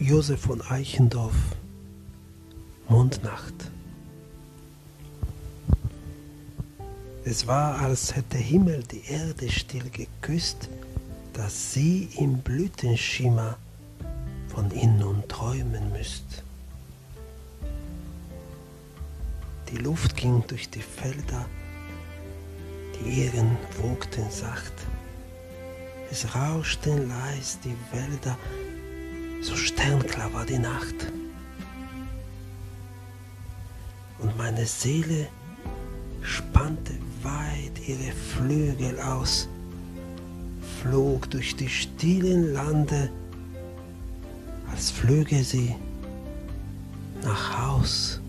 Josef von Eichendorff, Mondnacht. Es war, als hätte Himmel die Erde still geküsst, dass sie im Blütenschimmer von ihn nun träumen müsst. Die Luft ging durch die Felder, die Ähren wogten sacht. Es rauschten leis die Wälder, so sternklar war die Nacht. Und meine Seele spannte weit ihre Flügel aus, flog durch die stillen Lande, als flöge sie nach Haus.